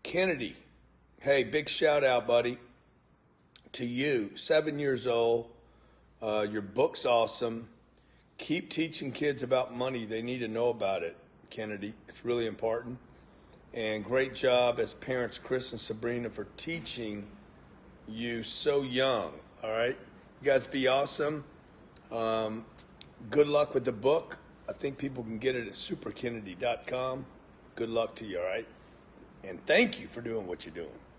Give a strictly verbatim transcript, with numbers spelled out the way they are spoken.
Kennedy, hey, big shout out, buddy, to you. Seven years old. Uh, your book's awesome. Keep teaching kids about money. They need to know about it, Kennedy. It's really important. And great job as parents, Chris and Sabrina, for teaching you so young. All right? You guys be awesome. Um, good luck with the book. I think people can get it at super kennedy dot com. Good luck to you, all right? And thank you for doing what you're doing.